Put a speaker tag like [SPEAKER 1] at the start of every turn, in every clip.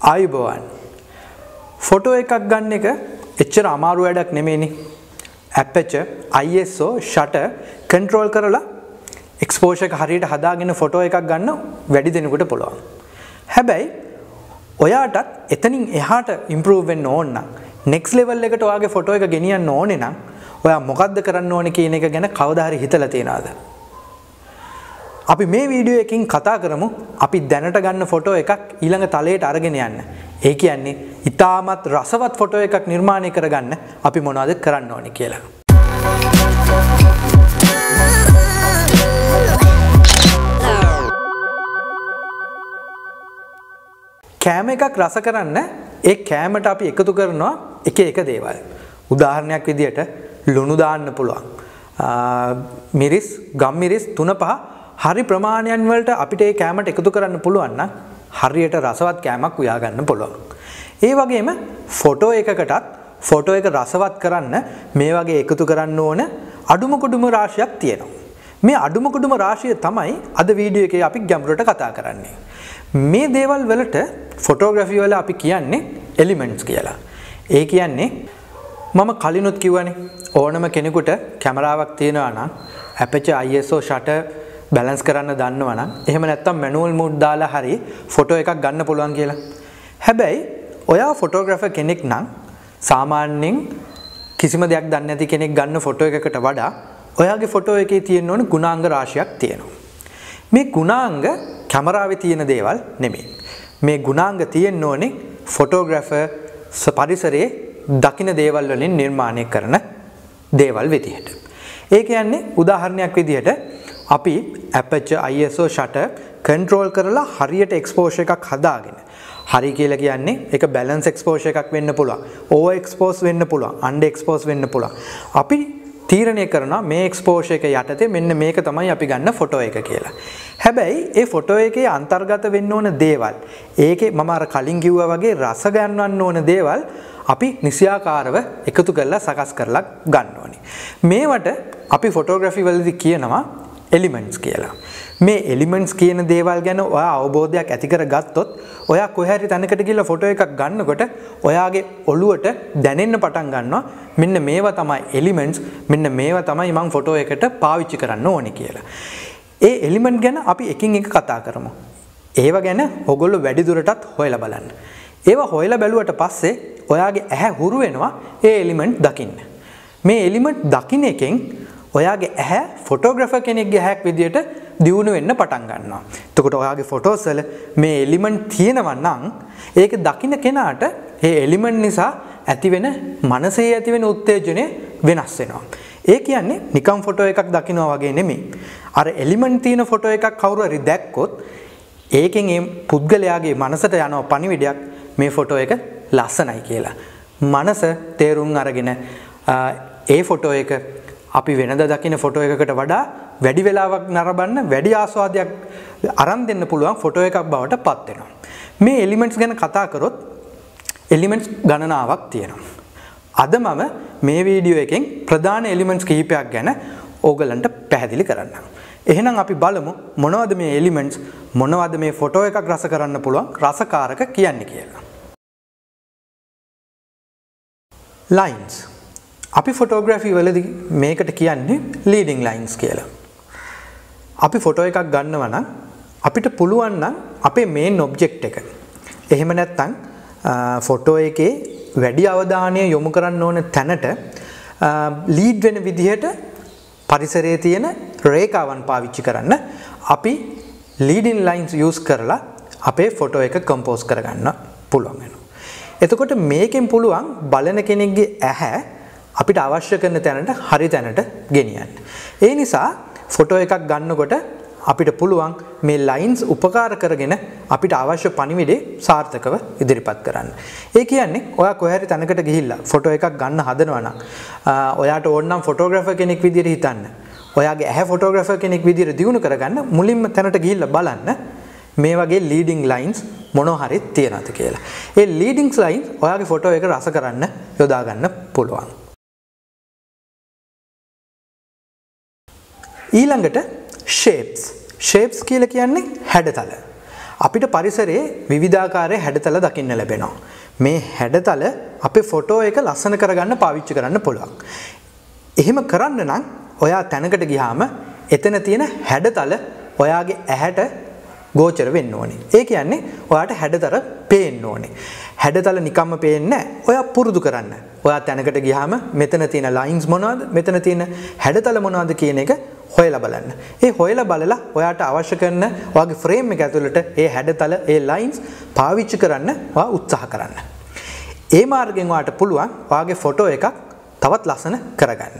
[SPEAKER 1] ආයුබෝවන් ෆොටෝ එකක් ගන්න එක එච්චර අමාරු වැඩක් නෙමෙයිනේ. Aperture, ISO, shutter control කරලා exposure එක හරියට හදාගෙන ෆොටෝ එකක් ගන්න වැඩි දෙනෙකුට පුළුවන්. හැබැයි ඔයාටත් එතනින් එහාට improve වෙන්න ඕන නම් next level එකට ඔයාගේ ෆොටෝ එක ගෙනියන්න ඕනේ නම් ඔයා මොකද්ද කරන්න ඕනේ කියන එක ගැන කවදා හරි හිතලා තියනවද? අපි මේ වීඩියෝ එකකින් කතා කරමු අපි දැනට ගන්න ෆොටෝ එකක් ඊළඟ තලයට අරගෙන යන්න. ඒ කියන්නේ ඉතාමත් රසවත් ෆොටෝ එකක් නිර්මාණය කරගන්න අපි මොනවද කරන්න ඕනේ කියලා. කැම එකක් රස කරන්න ඒ කැමට අපි එකතු කරනවා එක එක දේවල්. උදාහරණයක් විදියට ලුණු දාන්න පුළුවන්. මිරිස්, ගම්මිරිස් 3-5 හරි ප්‍රමාණයන් වලට අපිට ඒ කැමට එකතු කරන්න පුළුවන් නම් හරියට රසවත් කැමක් උයා ගන්න පුළුවන්. ඒ වගේම ෆොටෝ එකකටත් ෆොටෝ එක රසවත් කරන්න මේ වගේ එකතු කරන්න ඕන අඩුම කුඩුම රාශියක් තියෙනවා. මේ අඩුම කුඩුම රාශිය තමයි අද වීඩියෝ එකේ අපි ගැඹුරට කතා කරන්නේ. මේ දේවල් වලට ෆොටෝග්‍රැෆි වල අපි කියන්නේ එලිමන්ට්ස් කියලා. ඒ කියන්නේ මම කලිනුත් කිව්වනේ ඕනම කෙනෙකුට කැමරාවක් තියෙනවා නම් Aperture, ISO, shutter බැලන්ස් කරන්න දන්නවා නම් එහෙම නැත්නම් මැනුවල් මෝඩ් දාලා හරි ෆොටෝ එකක් ගන්න පුළුවන් කියලා. හැබැයි ඔයා ෆොටෝග්‍රැෆර් කෙනෙක් නම් සාමාන්‍යයෙන් කිසිම දෙයක් දන්නේ නැති කෙනෙක් ගන්න ෆොටෝ එකකට වඩා ඔයාගේ ෆොටෝ එකේ තියෙන්න ඕන ගුණාංග රාශියක් තියෙනවා. මේ ගුණාංග කැමරාවේ තියෙන දේවල් නෙමෙයි. මේ ගුණාංග තියෙන්න ඕනේ ෆොටෝග්‍රැෆර් පරිසරයේ දකින්න දේවල් වලින් නිර්මාණය කරන දේවල් විදිහට. ඒ කියන්නේ උදාහරණයක් විදිහට අපි Aperture, ISO, shutter control කරලා හරියට exposure එකක් හදාගෙන හරි කියලා කියන්නේ ඒක balance exposure එකක් වෙන්න පුළුවන්. over expose වෙන්න පුළුවන්. under expose වෙන්න පුළුවන්. අපි තීරණය කරනවා මේ exposure එක යටතේ මෙන්න මේක තමයි අපි ගන්න ෆොටෝ එක කියලා. හැබැයි ඒ ෆොටෝ එකේ අන්තර්ගත වෙන්න ඕන දේවල් ඒකේ මම අර කලින් කිව්වා වගේ රස ගන්නවන්න ඕන දේවල් අපි නිසියාකාරව එකතු කරලා සකස් කරලා ගන්න ඕනේ. මේවට අපි ෆොටෝග්‍රැෆි වලදී කියනවා එලිමන්ට්ස් කියලා. මේ එලිමන්ට්ස් කියන දේවල් ගැන ඔයා අවබෝධයක් ඇති කරගත්තොත් ඔයා කොහේ හරි තැනකට ගිහලා ෆොටෝ එකක් ගන්නකොට ඔයාගේ ඔළුවට දැනෙන්න පටන් ගන්නවා මෙන්න මේවා තමයි එලිමන්ට්ස්, මෙන්න මේවා තමයි මම ෆොටෝ එකට පාවිච්චි කරන්න ඕනේ කියලා. ඒ එලිමන්ට් ගැන අපි එකින් එක කතා කරමු. ඒව ගැන ඔයගොල්ලෝ වැඩි දුරටත් හොයලා බලන්න. ඒවා හොයලා බැලුවට පස්සේ ඔයාගේ ඇහැ හුරු වෙනවා ඒ එලිමන්ට් දකින්න. මේ එලිමන්ට් දකින්න එකෙන් ඔයාගේ ඇහැ ෆොටෝග්‍රැෆර් කෙනෙක්ගේ ඇහැක් විදියට දියුණු වෙන්න පටන් ගන්නවා. එතකොට ඔයාගේ ෆොටෝස් වල මේ එලිමන්ට් තියෙනවා නම් ඒක දකින්න කෙනාට ඒ එලිමන්ට් නිසා ඇතිවෙන මනසේ ඇතිවෙන උත්තේජනය වෙනස් වෙනවා. ඒ කියන්නේ නිකම් ෆොටෝ එකක් දකින්නවා වගේ නෙමෙයි. අර එලිමන්ට් තියෙන ෆොටෝ එකක් කවුරු හරි දැක්කොත් ඒකෙන් ඒ පුද්ගලයාගේ මනසට යන පණිවිඩයක් මේ ෆොටෝ එක ලස්සනයි කියලා. මනස තේරුම් අරගෙන ඒ ෆොටෝ එක අපි වෙනද දකින්න ෆොටෝ එකකට වඩා වැඩි වෙලාවක් නරඹන්න වැඩි ආස්වාදයක් අරන් දෙන්න පුළුවන් ෆොටෝ එකක් බවට පත් වෙනවා. මේ එලිමන්ට්ස් ගැන කතා කරොත් එලිමන්ට්ස් ගණනාවක් තියෙනවා. අද මම මේ වීඩියෝ එකෙන් ප්‍රධාන එලිමන්ට්ස් කිහිපයක් ගැන ඕගලන්ට පැහැදිලි කරන්නම්. එහෙනම් අපි බලමු මොනවද මේ එලිමන්ට්ස්, මොනවද මේ ෆොටෝ එකක් රස කරන්න පුළුවන් රසකාරක කියන්නේ කියලා. lines අපි ෆොටෝග්‍රැෆි වලදී මේකට කියන්නේ ලීඩින් ලයින්ස් කියලා. අපි ෆොටෝ එකක් ගන්නවා නම් අපිට පුළුවන් නම් අපේ මේන් ඔබ්ජෙක්ට් එක එහෙම නැත්නම් ෆොටෝ එකේ වැඩි අවධානය යොමු කරන්න ඕන තැනට ලීඩ් වෙන විදිහට පරිසරයේ තියෙන රේඛාවන් පාවිච්චි කරන්න අපි ලීඩින් ලයින්ස් යූස් කරලා අපේ ෆොටෝ එක කම්පෝස් කරගන්න පුළුවන් වෙනවා. එතකොට මේකෙන් පුළුවන් බලන කෙනෙක්ගේ ඇහැ අපිට අවශ්‍ය කරන තැනට හරි තැනට ගෙනියන්න. ඒ නිසා ෆොටෝ එකක් ගන්නකොට අපිට පුළුවන් මේ ලයින්ස් උපකාර කරගෙන අපිට අවශ්‍ය පණිවිඩේ සාර්ථකව ඉදිරිපත් කරන්න. ඒ කියන්නේ ඔයා කොහේ හරි තැනකට ගිහිල්ලා ෆොටෝ එකක් ගන්න හදනවා නම් ඔයාට ඕන නම් ෆොටෝග්‍රැෆර් කෙනෙක් විදියට හිතන්න. ඔයාගේ ඇහැ ෆොටෝග්‍රැෆර් කෙනෙක් විදියට දියුණු කරගන්න මුලින්ම තැනට ගිහිල්ලා බලන්න මේ වගේ ලීඩින් ලයින්ස් මොනවා හරි තියනවාද කියලා. ඒ ලීඩින් ලයින්ස් ඔයාගේ ෆොටෝ එක රස කරන්න යොදා ගන්න පුළුවන්. ඊළඟට shapes කියලා කියන්නේ හැඩතල. අපිට පරිසරයේ විවිධාකාරයේ හැඩතල දකින්න ලැබෙනවා. මේ හැඩතල අපේ ෆොටෝ එක ලස්සන කරගන්න පාවිච්චි කරන්න පුළුවන්. එහෙම කරන්න නම් ඔයා තැනකට ගියාම එතන තියෙන හැඩතල ඔයාගේ ඇහැට ගෝචර වෙන්න ඕනේ. ඒ කියන්නේ ඔයාට හැඩතල පේන්න ඕනේ. හැඩතල නිකම්ම පේන්නේ නැහැ. ඔයා පුරුදු කරන්න. ඔයා තැනකට ගියාම මෙතන තියෙන ලයින්ස් මොනවද? මෙතන තියෙන හැඩතල මොනවද කියන එක හොයලා බලන්න. ඒ හොයලා බලලා ඔයාට අවශ්‍ය කරන ඔයාගේ ෆ්‍රේම් එක ඇතුළට ඒ හැඩතල, ඒ ලයින්ස් පාවිච්චි කරන්න ඔයා උත්සාහ කරන්න. ඒ මාර්ගෙන් ඔයාට පුළුවන් ඔයාගේ ෆොටෝ එකක් තවත් ලස්සන කරගන්න.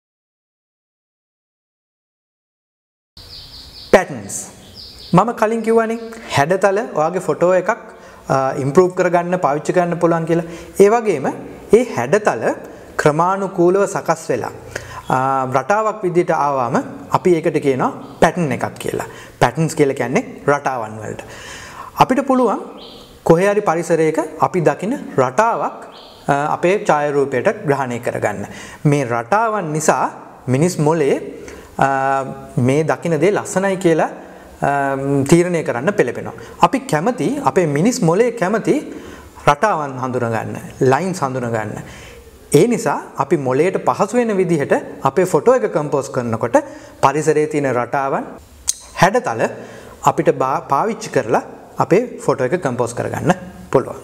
[SPEAKER 1] පැටර්න්ස්. මම කලින් කිව්වනේ හැඩතල ඔයාගේ ෆොටෝ එකක් ඉම්ප්‍රූව් කරගන්න පාවිච්චි කරන්න පුළුවන් කියලා. ඒ වගේම ඒ හැඩතල ක්‍රමානුකූලව සකස් වෙලා රටාවක් විදිහට ආවම අපි ඒකට කියනවා පැටර්න් එකක් කියලා. පැටර්න්ස් කියලා කියන්නේ රටාවන් වලට. අපිට පුළුවන් කොහේ හරි පරිසරයක අපි දකින රටාවක් අපේ ඡායාරූපයට ග්‍රහණය කරගන්න. මේ රටාවන් නිසා මිනිස් මොලේ මේ දකින දේ ලස්සනයි කියලා තීරණය කරන්න පෙළඹෙනවා. අපි කැමති අපේ මිනිස් මොලේ කැමති රටාවන් හඳුනා ගන්න, ලයින්ස් හඳුනා ගන්න. ඒ නිසා අපි මොලේට පහසු වෙන විදිහට අපේ ෆොටෝ එක කම්පෝස් කරනකොට පරිසරයේ තියෙන රටාවන් හැඩතල අපිට පාවිච්චි කරලා අපේ ෆොටෝ එක කම්පෝස් කරගන්න පුළුවන්.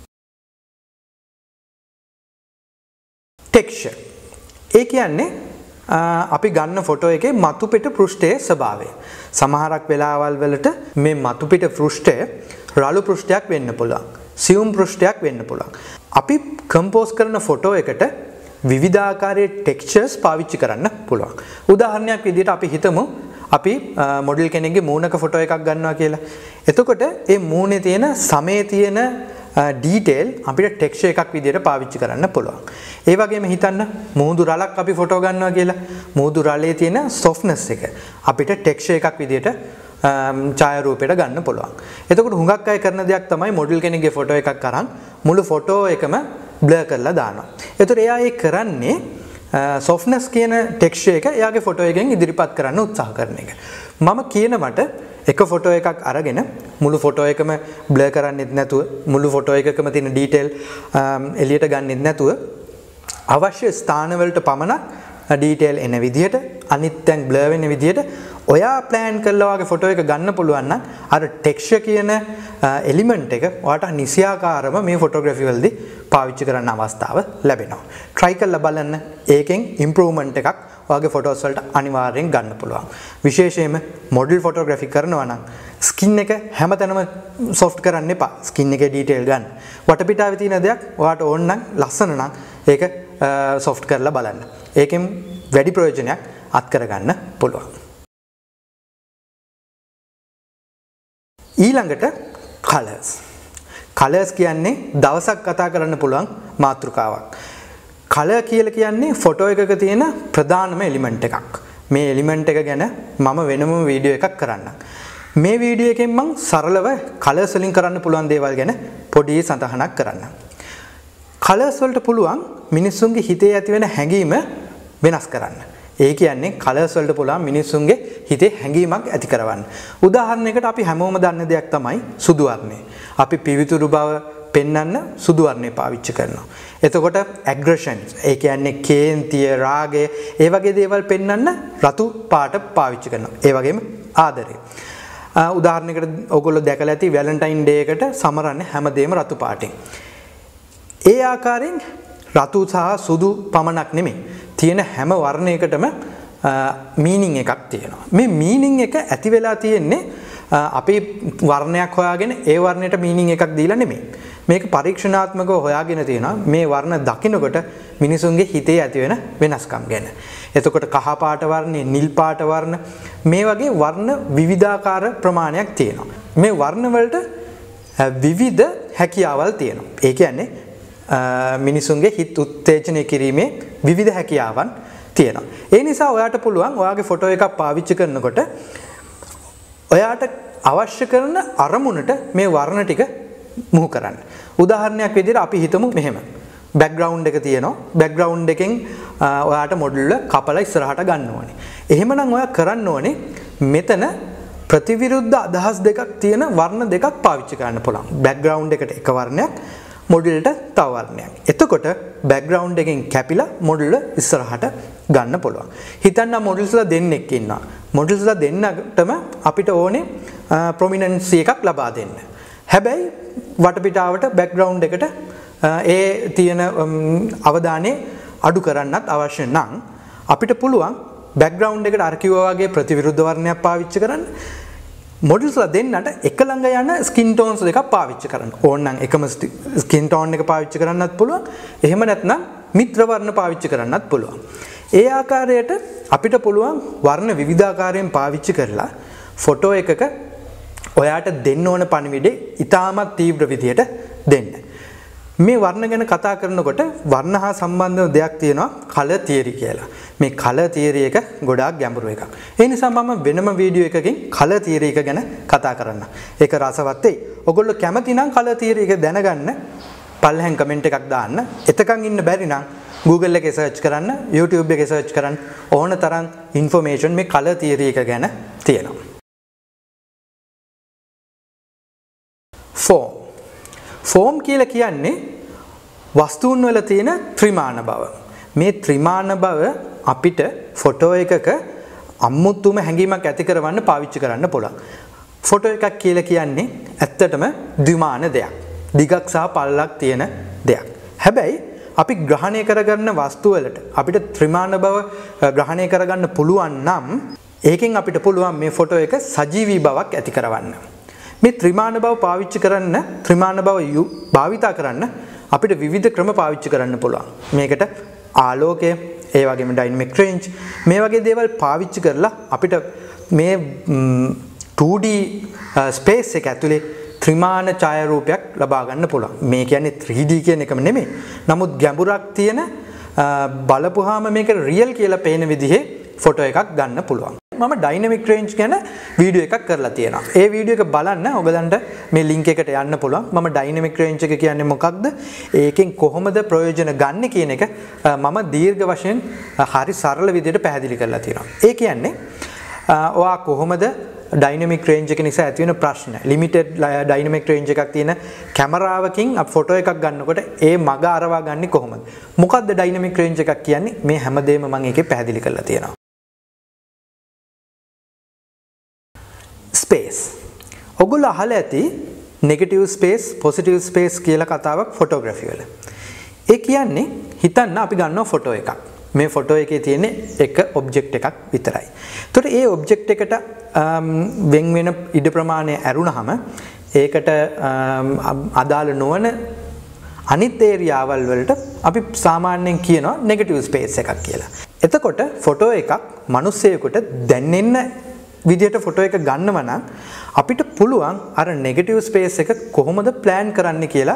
[SPEAKER 1] ටෙක්ස්චර්. ඒ කියන්නේ අපි ගන්න ෆොටෝ එකේ මතු පිට පෘෂ්ඨයේ ස්වභාවය. සමහරක් වෙලාවල් වලට මේ මතු පිට පෘෂ්ඨය රළු පෘෂ්ඨයක් වෙන්න පුළුවන්. සියුම් පෘෂ්ඨයක් වෙන්න පුළුවන්. අපි කම්පෝස් කරන ෆොටෝ එකට විවිධාකාරයේ ටෙක්ස්චර්ස් පාවිච්චි කරන්න පුළුවන්. උදාහරණයක් විදිහට අපි හිතමු අපි මොඩල් කෙනෙක්ගේ මූණක ෆොටෝ එකක් ගන්නවා කියලා. එතකොට ඒ මූණේ තියෙන සමේ තියෙන ඩීටේල් අපිට ටෙක්ස්චර් එකක් විදිහට පාවිච්චි කරන්න පුළුවන්. ඒ වගේම හිතන්න මුහුදු රළක් අපි ෆොටෝ ගන්නවා කියලා. මුහුදු රළේ තියෙන softness එක අපිට ටෙක්ස්චර් එකක් විදිහට ඡායාරූපයට ගන්න පුළුවන්. එතකොට හුඟක් අය කරන දෙයක් තමයි මොඩල් කෙනෙක්ගේ ෆොටෝ එකක් අරන් මුළු ෆොටෝ එකම බ්ලර් කරලා දානවා. එතකොට එයා ඒ කරන්නේ softness කියන ටෙක්ස්චර් එක එයාගේ ෆොටෝ එකෙන් ඉදිරිපත් කරන්න උත්සාහ කරන එක. මම කියනවට එක ෆොටෝ එකක් අරගෙන මුළු ෆොටෝ එකම බ්ලර් කරන්නෙත් නැතුව මුළු ෆොටෝ එකකම තියෙන ඩීටේල් එළියට ගන්නෙත් නැතුව අවශ්‍ය ස්ථානවලට පමණක් ඩීටේල් එන විදිහට අනිත් තැන් බ්ලර් වෙන විදිහට ඔයා ප්ලෑන් කරලා වගේ ෆොටෝ එක ගන්න පුළුවන් නම් අර ටෙක්ස්චර් කියන එලිමන්ට් එක ඔයාට නිසියාකාරව මේ ෆොටෝග්‍රැෆි වලදී පාවිච්චි කරන්න අවස්ථාව ලැබෙනවා. try කරලා බලන්න. ඒකෙන් ඉම්ප්‍රූව්මන්ට් එකක් ඔයාගේ ෆොටෝස් වලට අනිවාර්යෙන් ගන්න පුළුවන්. විශේෂයෙන්ම මොඩල් ෆොටෝග්‍රැෆි කරනවා නම් ස්කින් එක හැමතැනම සොෆ්ට් කරන්න එපා. ස්කින් එකේ ඩීටේල් ගන්න. වටපිටාවේ තියෙන දෙයක් ඔයාට ඕන නම් ලස්සන නම් ඒක සොෆ්ට් කරලා බලන්න. ඒකෙන් වැඩි ප්‍රයෝජනයක් අත් කරගන්න පුළුවන්. ඊළඟට කලර්ස්. කලර්ස් කියන්නේ දවසක් කතා කරන්න පුළුවන් මාතෘකාවක්. කලර් කියලා කියන්නේ ෆොටෝ එකක තියෙන ප්‍රධානම එලිමන්ට් එකක්. මේ එලිමන්ට් එක ගැන මම වෙනම වීඩියෝ එකක් කරන්නම්. මේ වීඩියෝ එකෙන් මම සරලව කලර්ස් වලින් කරන්න පුළුවන් දේවල් ගැන පොඩි සටහනක් කරන්නම්. කලර්ස් වලට පුළුවන් මිනිස්සුන්ගේ හිතේ ඇති වෙන හැඟීම වෙනස් කරන්න. ඒ කියන්නේ කලර්ස් වලට පුළුවන් මිනිස්සුන්ගේ හිතේ හැඟීමක් ඇති කරවන්න. උදාහරණයකට අපි හැමෝම දන්න දෙයක් තමයි සුදු වර්ණය. අපි පිවිතුරු බව පෙන්වන්න සුදු වර්ණය පාවිච්චි කරනවා. එතකොට aggressions ඒ කියන්නේ කේන්තිය, රාගය, ඒ වගේ දේවල් පෙන්වන්න රතු පාට පාවිච්චි කරනවා. ඒ වගේම ආදරය. උදාහරණයකට ඔයගොල්ලෝ දැකලා ඇති වැලන්ටයින් ඩේ එකට සමරන්නේ හැමදේම රතු පාටින්. ඒ ආකාරයෙන් රතු සහ සුදු පමණක් නෙමෙයි. තියෙන හැම වර්ණයකටම මීනින් එකක් තියෙනවා. මේ මීනින් එක ඇති වෙලා තියෙන්නේ අපි වර්ණයක් හොයාගෙන ඒ වර්ණයට මීනින් එකක් දීලා නෙමෙයි. මේක පරීක්ෂණාත්මකව හොයාගෙන තියෙනවා මේ වර්ණ දකිනකොට මිනිසුන්ගේ හිතේ ඇති වෙන වෙනස්කම් ගැන. එතකොට කහ පාට වර්ණේ, නිල් පාට වර්ණ මේ වගේ වර්ණ විවිධාකාර ප්‍රමාණයක් තියෙනවා. මේ වර්ණ වලට විවිධ හැකියාවල් තියෙනවා. ඒ කියන්නේ මිනිසුන්ගේ හිත උත්තේජනය කිරීමේ විවිධ හැකියාවන් තියෙනවා. ඒ නිසා ඔයාට පුළුවන් ඔයාගේ ෆොටෝ එකක් පාවිච්චි කරනකොට ඔයාට අවශ්‍ය කරන අරමුණට මේ වර්ණ ටික මුහු කරන්න. උදාහරණයක් විදිහට අපි හිතමු මෙහෙම. බෑග්ග්‍රවුන්ඩ් එක තියෙනවා. බෑග්ග්‍රවුන්ඩ් එකෙන් ඔයාට මොඩල් එක කපලා ඉස්සරහට ගන්න ඕනේ. එහෙමනම් ඔයා කරන්න ඕනේ මෙතන ප්‍රතිවිරුද්ධ අදහස් දෙකක් තියෙන වර්ණ දෙකක් පාවිච්චි කරන්න පුළුවන්. බෑග්ග්‍රවුන්ඩ් එකට එක වර්ණයක්, මොඩල්ට තව වර්ණයක්. එතකොට බෑග්ග්‍රවුන්ඩ් එකෙන් කැපිලා මොඩල් ඉස්සරහට ගන්න පුළුවන්. හිතන්න මොඩල්ස්ලා දෙන්නෙක් ඉන්නවා. මොඩල්ස්ලා දෙන්නටම අපිට ඕනේ ප්‍රොමිනන්සි එකක් ලබා දෙන්න. හැබැයි වටපිටාවට බෑග්ග්‍රවුන්ඩ් එකට ඒ තියෙන අවධානය අඩු කරන්නත් අවශ්‍ය නම් අපිට පුළුවන් බෑග්ග්‍රවුන්ඩ් එකට අර කිව්වා වගේ ප්‍රතිවිරුද්ධ වර්ණයක් පාවිච්චි කරන්න. මොඩල්ස්ලා දෙන්නට එක ළඟ යන ස්කින් ටෝන්ස් දෙකක් පාවිච්චි කරන්න. ඕනනම් එකම ස්කින් ටෝන් එක පාවිච්චි කරන්නත් පුළුවන්. එහෙම නැත්නම් මිත්‍ර වර්ණ පාවිච්චි කරන්නත් පුළුවන්. ඒ ආකාරයට අපිට පුළුවන් වර්ණ විවිධාකාරයෙන් පාවිච්චි කරලා ෆොටෝ එකක ඔයාට දෙන්න ඕන පණිවිඩේ ඉතාමත් තීව්‍ර විදියට දෙන්න. මේ වර්ණ ගැන කතා කරනකොට වර්ණ හා සම්බන්ධව දෙයක් තියෙනවා කලර් තියරි කියලා. මේ කලර් තියරි එක ගොඩාක් ගැඹුරු එකක්. ඒ නිසා මම වෙනම වීඩියෝ එකකින් කලර් තියරි එක ගැන කතා කරන්න. ඒක රසවත් වෙයි. ඔයගොල්ලෝ කැමති නම් කලර් තියරි එක දැනගන්න පල්ලෙන් කමෙන්ට් එකක් දාන්න. එතකන් ඉන්න බැරි නම් Google එකේ සර්ච් කරන්න, YouTube එකේ සර්ච් කරන්න. ඕන තරම් ইনফরমේෂන් මේ කලර් තියරි එක ගැන තියෙනවා. ෆෝම් කියලා කියන්නේ වස්තුන් වල තියෙන ත්‍රිමාන බව. මේ ත්‍රිමාන බව අපිට ෆොටෝ එකක අමුතුම හැඟීමක් ඇති කරවන්න පාවිච්චි කරන්න පුළුවන්. ෆොටෝ එකක් කියලා කියන්නේ ඇත්තටම ද්විමාන දෙයක්. දිගක් සහ පළලක් තියෙන දෙයක්. හැබැයි අපි ග්‍රහණය කරගන්න වස්තු වලට අපිට ත්‍රිමාන බව ග්‍රහණය කරගන්න පුළුවන් නම් ඒකෙන් අපිට පුළුවන් මේ ෆොටෝ එක සජීවී බවක් ඇති කරවන්න. මේ ත්‍රිමාන බව පාවිච්චි කරන්න, ත්‍රිමාන බව භාවිතා කරන්න අපිට විවිධ ක්‍රම පාවිච්චි කරන්න පුළුවන්. මේකට ආලෝකය, ඒ වගේම ඩයිනමික් රේන්ජ්, මේ වගේ දේවල් පාවිච්චි කරලා අපිට මේ 2D ස්පේස් එක ඇතුලේ ත්‍රිමාන ඡායාරූපයක් ලබා ගන්න පුළුවන්. මේ කියන්නේ 3D කියන එකම නෙමෙයි. නමුත් ගැඹුරක් තියෙන බලපුවාම මේක රියල් කියලා පේන විදිහේ ෆොටෝ එකක් ගන්න පුළුවන්. මම ඩයිනමික් රේන්ජ් ගැන වීඩියෝ එකක් කරලා තියෙනවා. ඒ වීඩියෝ එක බලන්න ඔයගලන්ට මේ ලින්ක් එකට යන්න පුළුවන්. මම ඩයිනමික් රේන්ජ් එක කියන්නේ මොකක්ද? ඒකෙන් කොහොමද ප්‍රයෝජන ගන්න කියන එක මම දීර්ඝ වශයෙන් හරි සරල විදිහට පැහැදිලි කරලා තියෙනවා. ඒ කියන්නේ ඔයා කොහොමද ඩයිනමික් රේන්ජ් එක නිසා ඇති වෙන ප්‍රශ්න, ලිමිටඩ් ඩයිනමික් රේන්ජ් එකක් තියෙන කැමරාවකින් අප ෆොටෝ එකක් ගන්නකොට ඒ මග අරවා ගන්නේ කොහොමද? මොකද්ද ඩයිනමික් රේන්ජ් එකක් කියන්නේ? මේ හැමදේම මම ඒකේ පැහැදිලි කරලා තියෙනවා. ස්පේස්. ඔගොල්ලෝ අහලා ඇති නෙගටිව් ස්පේස්, පොසිටිව් ස්පේස් කියලා කතාවක් ෆොටෝග්‍රැෆි වල. ඒ කියන්නේ හිතන්න අපි ගන්නවා ෆොටෝ එකක්. මේ ෆොටෝ එකේ තියෙන එක ඔබ්ජෙක්ට් එකක් විතරයි. ඒතකොට ඒ ඔබ්ජෙක්ට් එකට වෙන වෙන ඉඩ ප්‍රමාණය ඇරුණාම ඒකට අදාළ නොවන අනිත් ඒරියාවල් වලට අපි සාමාන්‍යයෙන් කියනවා නෙගටිව් ස්පේස් එකක් කියලා. එතකොට ෆොටෝ එකක් මිනිස්සෙකුට දැනෙන්න විදියට ෆොටෝ එක ගන්නව නම් අපිට පුළුවන් අර නෙගටිව් ස්පේස් එක කොහොමද ප්ලෑන් කරන්න කියලා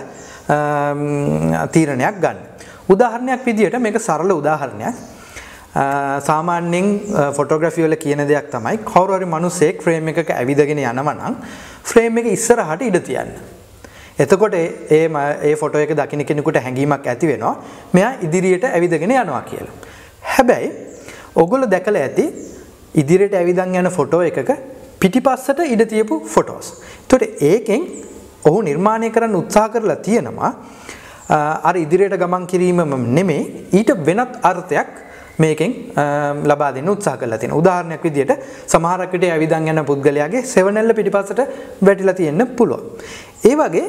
[SPEAKER 1] තීරණයක් ගන්න. උදාහරණයක් විදියට මේක සරල උදාහරණයක්. සාමාන්‍යයෙන් ෆොටෝග්‍රැෆි වල කියන දෙයක් තමයි කවුරු හරි මිනිහෙක් ෆ්‍රේම් එකක ඇවිදගෙන යනවා නම් ෆ්‍රේම් එක ඉස්සරහට ඉඩ තියන්න. එතකොට ඒ ෆොටෝ එක දකින්න කෙනෙකුට හැඟීමක් ඇති වෙනවා මෙයා ඉදිරියට ඇවිදගෙන යනවා කියලා. හැබැයි ඔයගොල්ලෝ දැකලා ඇති ඉදිරියට ඇවිදන් යන ෆොටෝ එකක පිටිපස්සට ඉඩ තියපු ෆොටෝස්. එතකොට ඒකෙන් ඔහු නිර්මාණය කරන්න උත්සාහ කරලා තියෙනවා අර ඉදිරියට ගමන් කිරීමම නෙමෙයි ඊට වෙනත් අර්ථයක් මේකෙන් ලබා දෙන්න උත්සාහ කරලා තියෙනවා. උදාහරණයක් විදියට සමහරක් විට ඇවිදන් යන පුද්ගලයාගේ සෙවණැල්ල පිටිපස්සට වැටිලා තියෙන්න පුළුවන්. ඒ වගේ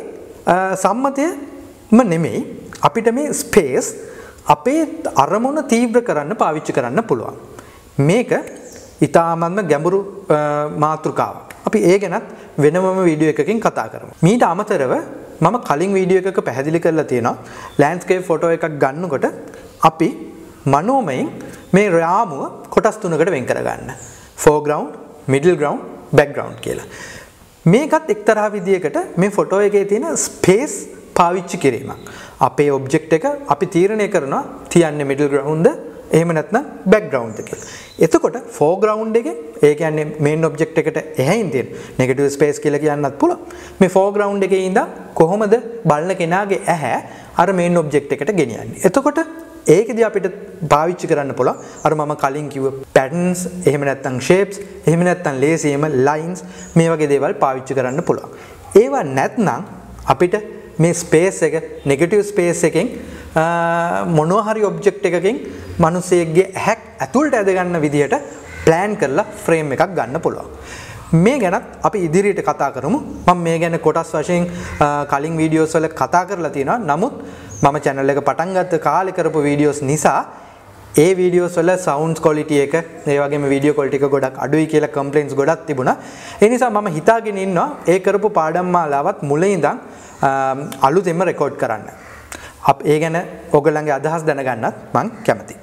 [SPEAKER 1] සම්මතයම නෙමෙයි අපිට මේ ස්පේස් අපේ අරමුණ තීව්‍ර කරන්න පාවිච්චි කරන්න පුළුවන්. මේක ඉතාමත්ම ගැඹුරු මාතෘකාවක්. අපි ඒ ගැනත් වෙනම වීඩියෝ එකකින් කතා කරමු. මීට අමතරව මම කලින් වීඩියෝ එකක පැහැදිලි කරලා තියෙනවා ලෑන්ඩ්ස්කේප් ෆොටෝ එකක් ගන්නකොට අපි මනෝමයෙන් මේ රාමුව කොටස් තුනකට වෙන් කරගන්න. ෆෝග්‍රවුන්ඩ්, මිඩල් ග්‍රවුන්ඩ්, බෑක්ග්‍රවුන්ඩ් කියලා. මේකත් එක්තරා විදියකට මේ ෆොටෝ එකේ තියෙන ස්පේස් පාවිච්චි කිරීමක්. අපේ ඔබ්ජෙක්ට් එක අපි තීරණය කරනවා තියන්නේ මිඩල් ග්‍රවුන්ඩ්ද එහෙම නැත්නම් බෑක්ග්‍රවුන්ඩ්ද කියලා. එතකොට ෆෝග්‍රවුන්ඩ් එකේ ඒ කියන්නේ මේන් ඔබ්ජෙක්ට් එකට එහයින් තියෙන නෙගටිව් ස්පේස් කියලා කියන්නත් පුළුවන්. මේ ෆෝග්‍රවුන්ඩ් එකේ ඉඳන් කොහොමද බලන කෙනාගේ ඇහැ අර මේන් ඔබ්ජෙක්ට් එකට ගෙනියන්නේ. එතකොට ඒකෙදී අපිට පාවිච්චි කරන්න පුළුවන් අර මම කලින් කිව්ව patterns එහෙම නැත්නම් shapes එහෙම නැත්නම් ලේසියෙම lines මේ වගේ දේවල් පාවිච්චි කරන්න පුළුවන්. ඒවා නැත්නම් අපිට මේ ස්පේස් එක නෙගටිව් ස්පේස් එකෙන් මොනවා හරි ඔබ්ජෙක්ට් එකකින් මිනිසෙක්ගේ ඇහක් ඇතුළට ඇද ගන්න විදියට ප්ලෑන් කරලා ෆ්‍රේම් එකක් ගන්න පුළුවන්. මේ ගැනත් අපි ඉදිරියට කතා කරමු. මම මේ ගැන කොටස් වශයෙන් කලින් වීඩියෝස් වල කතා කරලා තියෙනවා. නමුත් මම channel එක පටන් ගත්ත කාලේ කරපු වීඩියෝස් නිසා ඒ වීඩියෝස් වල sound quality එක ඒ වගේම video quality එක ගොඩක් අඩුයි කියලා complaints ගොඩක් තිබුණා. ඒ නිසා මම හිතාගෙන ඉන්නවා ඒ කරපු පාඩම් මාලාවත් මුලින් ඉඳන් අලුතෙන්ම රෙකෝඩ් කරන්න. ඒ ගැන ඔයගොල්ලන්ගේ අදහස් දැනගන්නත් මම කැමතියි.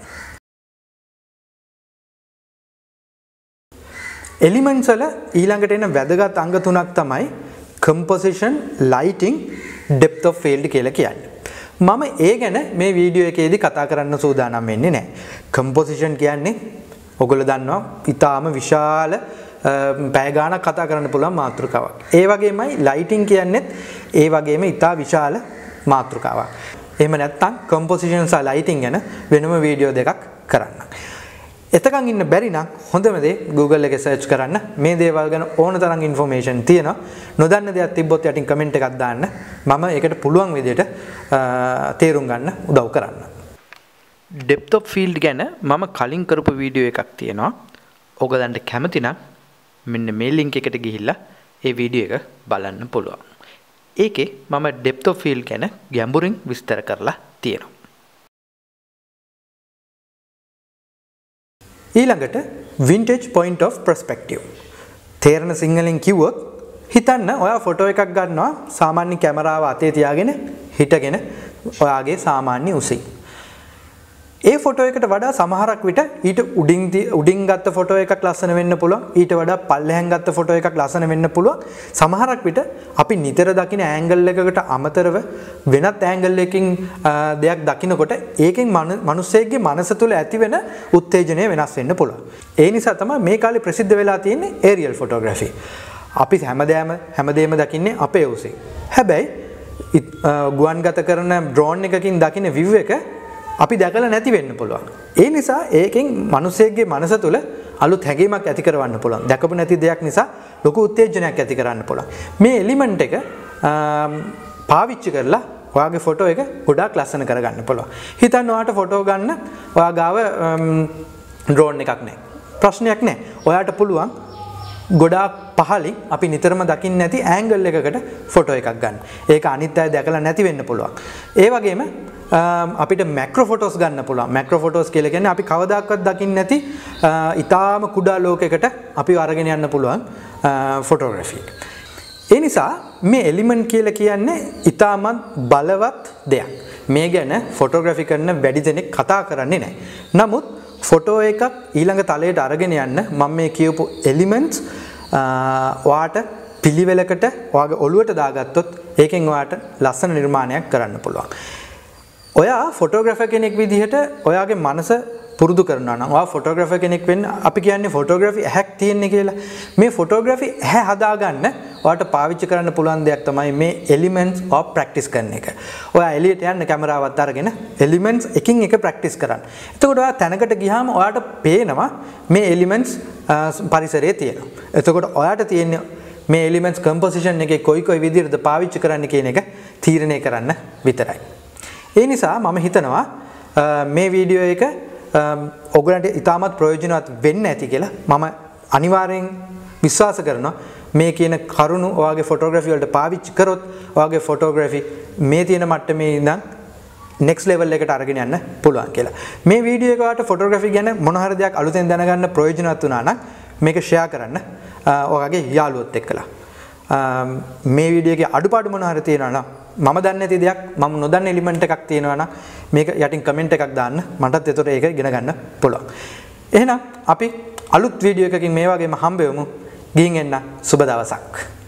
[SPEAKER 1] Elements වල ඊළඟට එන වැදගත් අංග තුනක් තමයි composition, lighting, depth of field කියලා කියන්නේ. මම ඒ ගැන මේ වීඩියෝ එකේදී කතා කරන්න සූදානම් වෙන්නේ නැහැ. composition කියන්නේ ඔයගොල්ලෝ දන්නවා ඊටාම විශාල පැය ගාණක් කතා කරන්න පුළුවන් මාතෘකාවක්. ඒ වගේමයි lighting කියන්නේත් ඒ වගේම ඊටා විශාල මාතෘකාවක්. එහෙම නැත්නම් composition සහ lighting ගැන වෙනම වීඩියෝ දෙකක් කරන්න. එතකන් ඉන්න බැරි නම් හොඳම දේ Google එකේ search කරන්න. මේ දේවල් ගැන ඕන තරම් information තියෙනවා. නොදන්න දෙයක් තිබ්බොත් යටින් comment එකක් දාන්න. මම ඒකට පුළුවන් විදිහට තේරුම් ගන්න උදව් කරන්න. depth of field ගැන මම කලින් කරපු වීඩියෝ එකක් තියෙනවා. ඔයගලන්ට කැමති නම් මෙන්න මේ link එකට ගිහිල්ලා ඒ වීඩියෝ එක බලන්න පුළුවන්. ඒකේ මම depth of field ගැන ගැඹුරින් විස්තර කරලා තියෙනවා. ඊළඟට vintage point of perspective. තේරෙන සිංහලෙන් කිව්වොත් හිතන්න ඔයා ෆොටෝ එකක් ගන්නවා සාමාන්‍ය කැමරාව අතේ තියාගෙන හිටගෙන ඔයාගේ සාමාන්‍ය උසින්. ඒ ෆොටෝ එකට වඩා සමහරක් විට ඊට උඩින් ගත්ත ෆොටෝ එකක් ලස්සන වෙන්න පුළුවන්. ඊට වඩා පල්ලෙහෙන් ගත්ත ෆොටෝ එකක් ලස්සන වෙන්න පුළුවන්. සමහරක් විට අපි නිතර දකින ඇන්ගල් එකකට අමතරව වෙනත් ඇන්ගල් එකකින් දෙයක් දකිනකොට ඒකෙන් මිනිස්සෙක්ගේ මනස තුළ ඇතිවෙන උත්තේජනය වෙනස් වෙන්න පුළුවන්. ඒ නිසා තමයි මේ කාලේ ප්‍රසිද්ධ වෙලා තියෙන්නේ aerial photography. අපි හැමදේම දකින්නේ අපේ උසින්. හැබැයි ගුවන්ගත කරන drone එකකින් දකින view එක අපි දැකලා නැති වෙන්න පුළුවන්. ඒ නිසා ඒකෙන් මිනිස්සෙක්ගේ මනස තුළ අලුත් හැඟීමක් ඇති කරවන්න පුළුවන්. දැකපු නැති දෙයක් නිසා ලොකු උත්තේජනයක් ඇති කරන්න පුළුවන්. මේ එලිමන්ට් එක පාවිච්චි කරලා ඔයාගේ ෆොටෝ එක ගොඩාක් ලස්සන කරගන්න පුළුවන්. හිතන්න ඔයාට ෆොටෝ ගන්න ඔයා ගාව ඩ්‍රෝන් එකක් නැහැ. ප්‍රශ්නයක් නැහැ. ඔයාට පුළුවන් ගොඩාක් පහලින් අපි නිතරම දකින්න නැති ඇන්ගල් එකකට ෆොටෝ එකක් ගන්න. ඒක අනිත් අය දැකලා නැති වෙන්න පුළුවන්. ඒ වගේම අපිට මැක්‍රෝ ෆොටෝස් ගන්න පුළුවන්. මැක්‍රෝ ෆොටෝස් කියලා කියන්නේ අපි කවදාකවත් දකින්න නැති ඊටාම කුඩා ලෝකයකට අපි අරගෙන යන්න පුළුවන් ෆොටෝග්‍රැෆි එක. ඒ නිසා මේ එලිමන්ට් කියලා කියන්නේ ඊටාමත් බලවත් දෙයක්. මේ ගැන ෆොටෝග්‍රැෆි කරන වැඩි දෙනෙක් කතා කරන්නේ නැහැ. නමුත් ෆොටෝ එකක් ඊළඟ තලයට අරගෙන යන්න මම මේ කියපු එලිමන්ට්ස් ඔයාට පිළිවෙලකට ඔයාගේ ඔළුවට දාගත්තොත් ඒකෙන් ඔයාට ලස්සන නිර්මාණයක් කරන්න පුළුවන්. ඔයා ෆොටෝග්‍රැෆර් කෙනෙක් විදිහට ඔයාගේ මනස පුරුදු කරනවා නම් ඔයා ෆොටෝග්‍රැෆර් කෙනෙක් වෙන්න අපි කියන්නේ ෆොටෝග්‍රැෆි ඇහැක් තියෙන්නේ කියලා. මේ ෆොටෝග්‍රැෆි ඇහැ හදාගන්න ඔයාට පාවිච්චි කරන්න පුළුවන් දෙයක් තමයි මේ එලිමන්ට්ස් of practice කරන එක. ඔයා එළියට යන්න කැමරාවත් අරගෙන එලිමන්ට්ස් එකින් එක ප්‍රැක්ටිස් කරන්න. එතකොට ඔයා තැනකට ගියාම ඔයාට පේනවා මේ එලිමන්ට්ස් පරිසරයේ තියෙනවා. එතකොට ඔයාට තියෙන්නේ මේ එලිමන්ට්ස් කම්පොසිෂන් එකේ කොයි විදිහටද පාවිච්චි කරන්න කියන එක තීරණය කරන්න විතරයි. ඒ නිසා මම හිතනවා මේ වීඩියෝ එක ඔයගලන්ට ඉතාමත් ප්‍රයෝජනවත් වෙන්න ඇති කියලා මම අනිවාර්යෙන් විශ්වාස කරනවා. මේ කියන කරුණු ඔයාගේ ෆොටෝග්‍රැෆි වලට පාවිච්චි කරොත් ඔයාගේ ෆොටෝග්‍රැෆි මේ තියෙන මට්ටමේ ඉඳන් next level එකට අරගෙන යන්න පුළුවන් කියලා. මේ වීඩියෝ එක ඔයාලට ෆොටෝග්‍රැෆි ගැන මොන හරි දෙයක් අලුතෙන් දැනගන්න ප්‍රයෝජනවත් වුණා නම් මේක ෂෙයා කරන්න ඔයාගේ යාළුවොත් එක්කලා. මේ වීඩියෝ එකේ අඩුපාඩු මොන හරි තියෙනවා නම් මම දන්නේ නැති දෙයක් මම නොදන්න එලිමන්ට් එකක් තියෙනවා නම් මේක යටින් කමෙන්ට් එකක් දාන්න මටත් ඒතර ඒක ඉගෙන ගන්න පුළුවන්. එහෙනම් අපි අලුත් වීඩියෝ එකකින් මේ වගේම හම්බෙමු. ගිහින් එන්න සුබ දවසක්.